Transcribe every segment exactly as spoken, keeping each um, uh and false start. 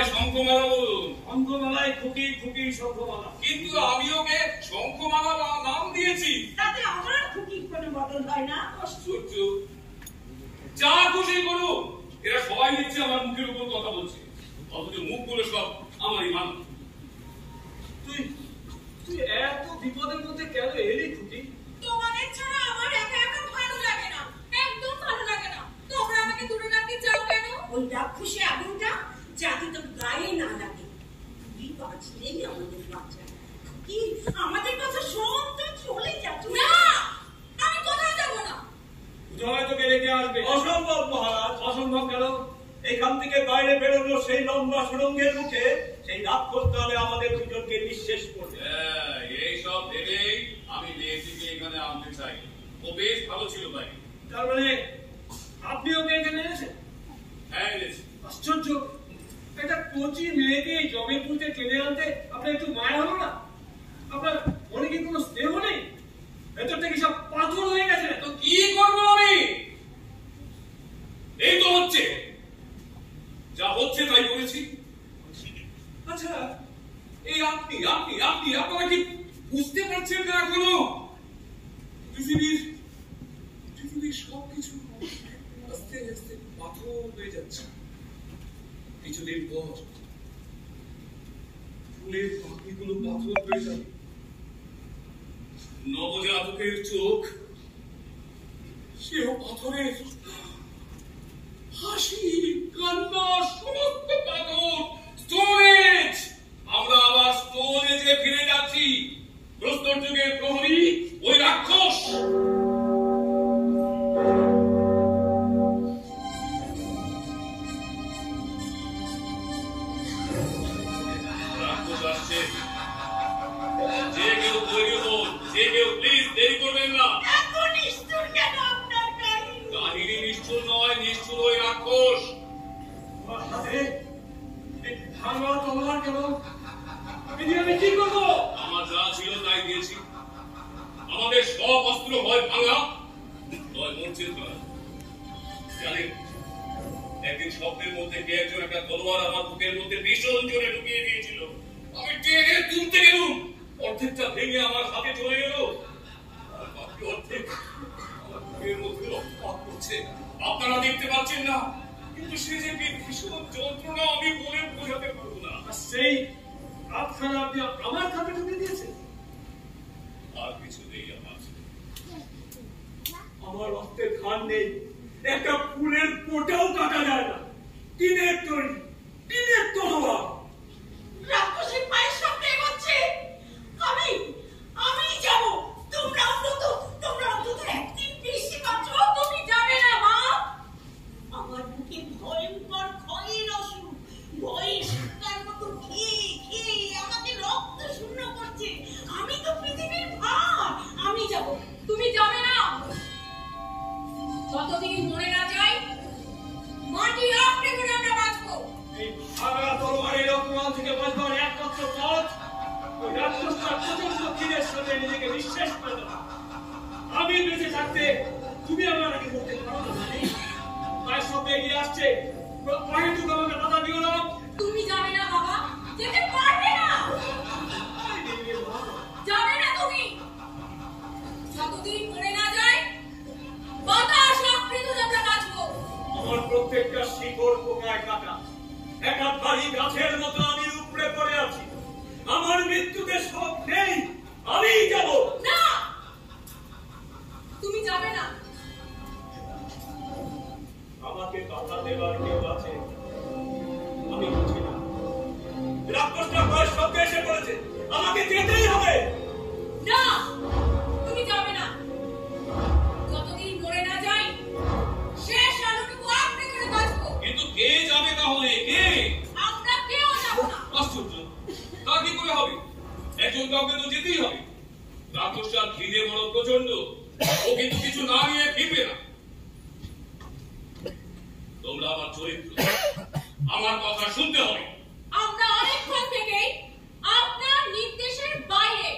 আমায় শঙ্খমালা বলুন। শঙ্খমালায় খুকি খুকি শঙ্খমালা। কিন্তু আমি ওকে শঙ্খমালা নাম দিয়েছি। তাতে আমার খুকির কোনো বদল হয় না। আশ্চর্য। যা খুশি করুক, এরা সবাই দেখছে আমার মুখের উপর কথা বলছে, অথচ মুখগুলো সব আমারই মান। তুই তুই এত বিপদের মধ্যে কেন এলি খুকি? তোমাদের ছাড়া আমার একা একা ভালো লাগে না, একদম ভালো লাগে না। তোমরা আমাকে দূরে রাখতে চাও কেন? ওই রাক্ষসী আগুনটা যাতে তোর গায়ে না লাগে। তুই বাঁচলেই আমাদের বাঁচা। কি আমাদের কথা শোন, তো চলে যা। না, আমি কোথাও যাবো না। জয় তোকে রেখে আসবে। অসম্ভব মহারাজ। অসম্ভব কেন? এখান থেকে বাইরে বেরোনো সেই লম্বা সুড়ঙ্গের মুখে সেই রাক্ষস তাহলে আমাদের দুজনকে নিঃশেষ করবে। এই সব ভেবেই আমি মেয়েটিকে এখানে আনতে চাই। ও বেশ ভালো ছিল ভাই। তার মানে আপনি ওকে এখানে এনেছেন? হ্যাঁ এনেছি। আশ্চর্য, একটা কচি মেয়েকে জবে পুঁতে টেনে আনতে আপনার একটু মায়া হলো না? আপনার মনে কি কোনো স্নেহ নেই? ভেতর থেকে সব পাথর হয়ে গেছে। তো কি করবো আমি? এই তো হচ্ছে, যা হচ্ছে তাই করেছি। আচ্ছা, এই আপনি আপনি আপনি আপনারা কি বুঝতে পারছেন না এখনো? পৃথিবীর পৃথিবীর সবকিছু আস্তে আস্তে পাথর হয়ে যাচ্ছে। কিছুদিন পর ফুলের পাখিগুলো পাথর হয়ে যাবে। নবজাতকের চোখ সেও পাথরের, হাসি কান্না সমস্ত পাথর। স্টোরেজ, আমরা আবার স্টোরেজে ফিরে যাচ্ছি। প্রস্তর যুগের প্রহরী ওই রাক্ষস। রাক্ষস আসছে। যে কেউ তৈরি হন, যে কেউ প্লিজ দেরি করবেন না। এত নিষ্ঠুর কেন আপনার কাহিনী? কাহিনী নিষ্ঠুর নয়, নিষ্ঠুর ওই রাক্ষস। ভাঙা তোমার কেন? আমি কি করবো? আমার যা ছিল তাই দিয়েছি। আমাদের সব অস্ত্র হয় ভাঙা, নয় মরচের করা। জানেন, একদিন স্বপ্নের মধ্যে কে একজন একটা তলোয়ার আমার বুকের মধ্যে ভীষণ জোরে ঢুকিয়ে দিয়েছিল। আমি টেনে তুলতে গেলুম, অর্ধেকটা ভেঙে আমার হাতে চলে গেল। আর বাকি অর্ধেক আমার বুকের মধ্যে রক্তপাত করছে। আপনারা দেখতে পাচ্ছেন না, কিন্তু সে যে ভীষণ যন্ত্রণা আমি বলে বোঝাতে পারবো না। সেই হাতখানা আপনি আমার হাতে ঢুকে দিয়েছেন? আর কিছু নেই আমার। আমার রক্তের ধান নেই, একটা ফুলের পোটাও কাটা যায় না। টিনের তৈরি, টিনের তলোয়ার। রাক্ষসের পায়ের শব্দ এগোচ্ছে। আমি আমি যাব। তোমরা অন্তত তোমরা অন্তত একদিন বেশি বাঁচো। তুমি যাবে না মা। আমার বুকে ভয়ঙ্কর ক্ষয়ের অসুখ, ভয়ে তার মতো খেয়ে খেয়ে আমাকে রক্ত শূন্য করছে। আমি তো পৃথিবীর ভার। আমি যাব। তুমি যাবে না। যতদিন মরে না যাই, মাটি আঁকড়ে ধরে আমরা বাঁচবো। এই ভাঙা তলোয়ারের অপমান থেকে বাঁচবার একমাত্র পথ ওই রাক্ষসটা প্রচন্ড তীরের সাথে নিজেকে নিঃশেষ করে দেওয়া। আমি বেঁচে থাকতে তুমি আমার আগে করতে পারো না। মানে তার সাথে এগিয়ে আসছে, অহেতুক আমাকে বাধা দিও না। তুমি যাবে না বাবা, যেতে পারবে না। যাবে না তুমি। যতদিন মরে না যায়, বাতাস আঁকড়ে ধরে আমরা বাঁচবো। আমার প্রত্যেকটা শিকড় পোকায় কাটা, একটা ভারী গাছের মতো আমি উপড়ে পড়ে আছি। আমার মৃত্যুতে শোক নেই, আমি যাব না, তুমি যাবে না। আমাকে বাধা দেবার কেউ আছে? আমি বুঝি না। রাক্ষসটা বয়স সঙ্গে এসে পড়েছে, আমাকে যেতেই হবে। না, তুমি যাবে না। যতদিন মরে না যাই, শেষ আলোটুকু আঁকড়ে ধরে বাঁচবো। কিন্তু কে যাবে তাহলে? কে? আমরা কেউ যাবো না। আশ্চর্য, তা কি করে হবে? একজন কাউকে তো যেতেই হবে। রাক্ষসটা খিদে বড় প্রচন্ড, ও কিন্তু কিছু না নিয়ে ফিরবে না। তোমরা আমার চরিত্র, আমার কথা শুনতে হবে। আমরা অনেকক্ষণ থেকেই আপনার নির্দেশের বাইরে।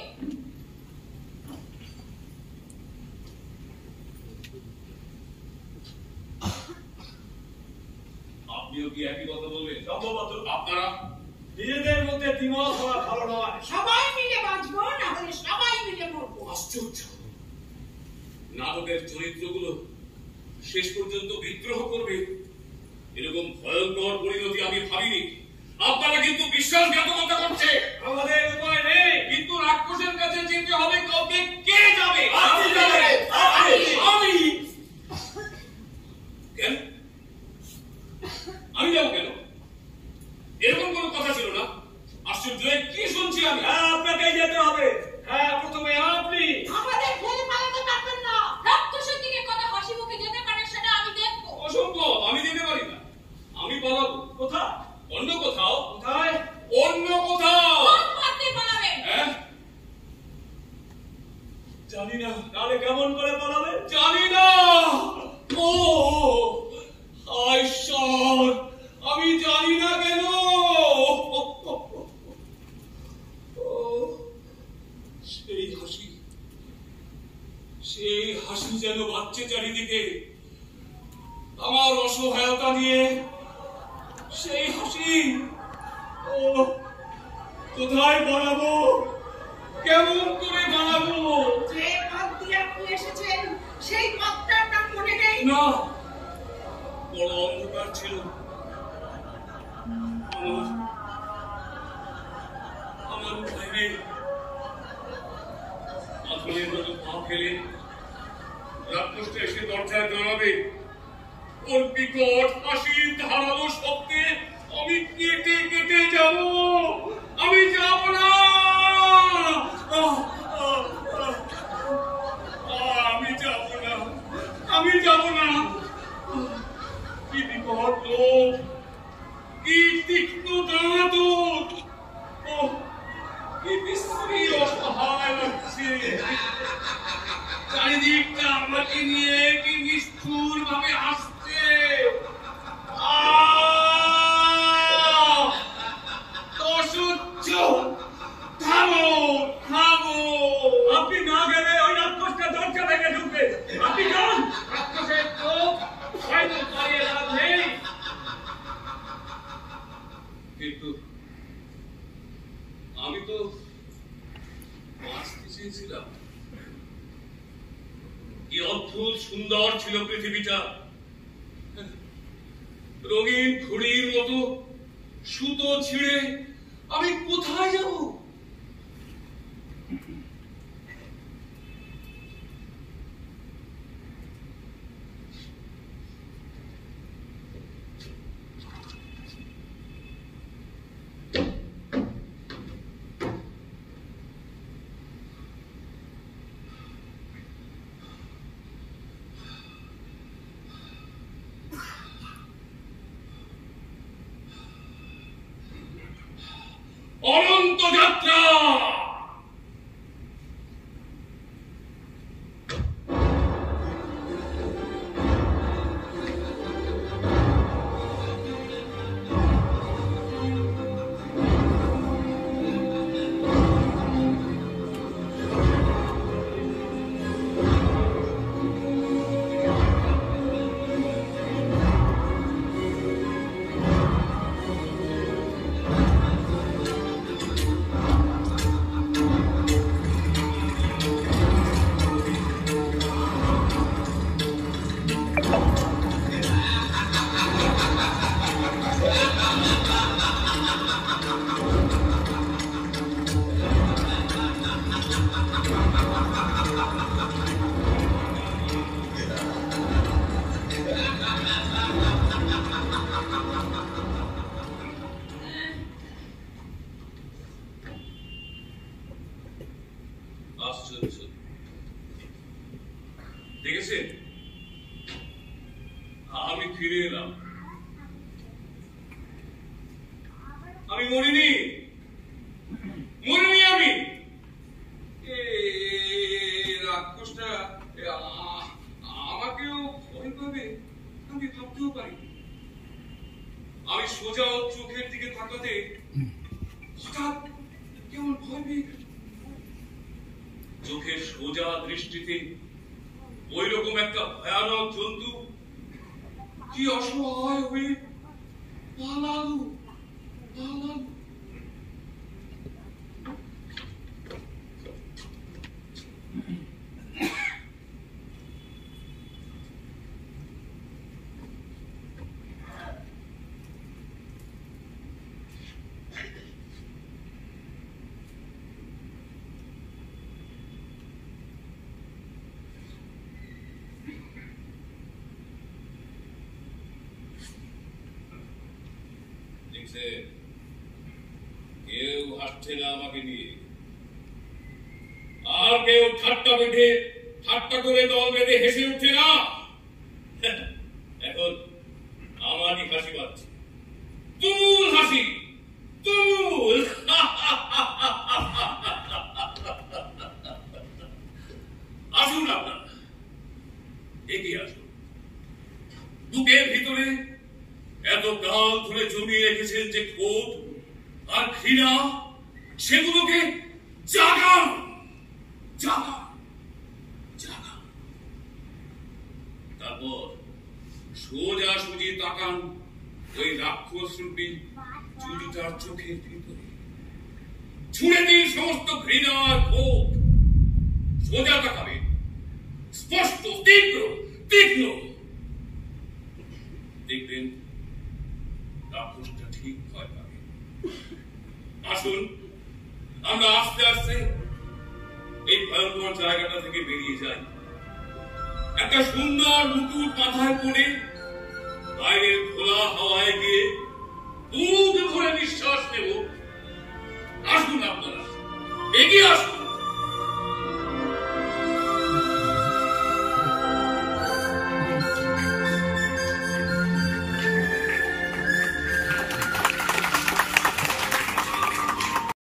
আপনি আপনিও কি একই কথা বলবেন? সম্ভবত আপনারা নিজেদের মধ্যে দ্বিমত হওয়া ভালো নয়। সবাই মিলে বাঁচবো, না হলে সবাই মিলে মরবো। আশ্চর্য, নাটকের চরিত্রগুলো শেষ পর্যন্ত বিদ্রোহ করবে এরকম ভয়ঙ্কর পরিণতি আমি ভাবিনি। আপনারা কিন্তু বিশ্বাসঘাতকতা করছে। আমাদের উপায় নেই, কিন্তু রাক্ষসের কাছে যেতে হবে, কবে কে যাবে? আপনি যাবেন। আমি কেন? আমি যাবো কেন? এরকম কোনো কথা ছিল না। আশ্চর্য, কি শুনছি আমি? হ্যাঁ, আপনাকেই যেতে হবে। হ্যাঁ প্রথমে আপনি। আমাদের ফেলে পালাতে পারবেন না। রাক্ষসের দিকে কথা হাসি মুখে যেতে পারে সেটা আমি দেখবো। অসম্ভব, আমি যেতে পারি না। আমি পালাবো কোথায়? অন্য কোথাও। কোথায়? অন্য কোথাও। কোন পথে পালাবেন? হ্যাঁ জানি না, তাহলে কেমন করে পালাবে? জানি না। ও হায় ঈশ্বর, আমি জানি না কেন। ও, সেই হাসি, সেই হাসি যেন বাচ্চে চারিদিকে, আমার অসহায়তা নিয়ে সেই হাসি। ও কোথায় বানাবো, কেমন করে বানাবো? যে পথ দিয়ে আপনি এসেছেন সেই পথটার নাম মনে নেই? না, বড় অন্ধকার ছিল। আমার আমার উপায় নেই। আগুনের মতো পা ফেলে রাক্ষসটা এসে দরজায় দাঁড়াবে। ওর বিকট হাসির ধারালো শব্দে আমি কেটে কেটে যাব। আমি যাব না, আহ, আহ, আহ, আমি যাব না, আমি যাব না। কি বিকট লোক, কি তীক্ষ্ণ দাঁত, ওহ, কি বিশ্রী অসহায় লাগছে। চারিদিকটা আমাকে নিয়ে কি নিষ্ঠুর ভাবে আসছে। অসহ্য, থামো থামো। আপনি না গেলে ওই রাক্ষসটা দরজা ভেঙে ঢুকবে। আপনি যান। রাক্ষসের চোখ হয়তো পালিয়ে লাভ নেই। কিন্তু আমি তো বাঁচতে চেয়েছিলাম। কি অদ্ভুত সুন্দর ছিল পৃথিবীটা, রঙিন ঘুড়ির মতো সুতো ছিঁড়ে আমি কোথায় যাব? অনন্ত যাত্রা। আশ্চর্য, দেখেছেন, আমি ফিরে এলাম। আমি মরিনি, মরিনি আমি। এ রাক্ষসটা আমাকেও ভয় পাবে আমি ভাবতেও পারি। আমি সোজা ওর চোখের দিকে তাকাতে হঠাৎ কেমন ভয় পেয়ে গেল। চোখের সোজা দৃষ্টিতে ওই রকম একটা ভয়ানক জন্তু কি অসহায় হয়ে পালাবো পালাবো কেউ হাঁটছে না আমাকে নিয়ে, আর কেউ ঠাট্টা বেঁধে ঠাট্টা করে দল বেঁধে হেসে উঠছে না। এখন আমারই হাসি পাচ্ছে, তুল হাসি তুল। আসুন আপনারা, এগিয়ে আসুন। বুকের ভিতরে এত কাল ধরে জমিয়ে রেখেছেন যে ক্রোধ আর ঘৃণা, সেগুলোকে জাগান জাগান জাগান। তারপর সোজা সুজি তাকান ওই রাক্ষস রূপী চুরিটার চোখের ভিতরে, ছুঁড়ে দিন সমস্ত ঘৃণা আর ক্ষোভ। সোজা তাকাবেন, স্পষ্ট তীব্র তীক্ষ্ণ। দেখবেন রাক্ষসটা ঠিক ভয় পাবে। আসুন আমরা আস্তে আস্তে এই ভয়ঙ্কর জায়গাটা থেকে বেরিয়ে যাই। একটা সুন্দর মুকুট মাথায় পরে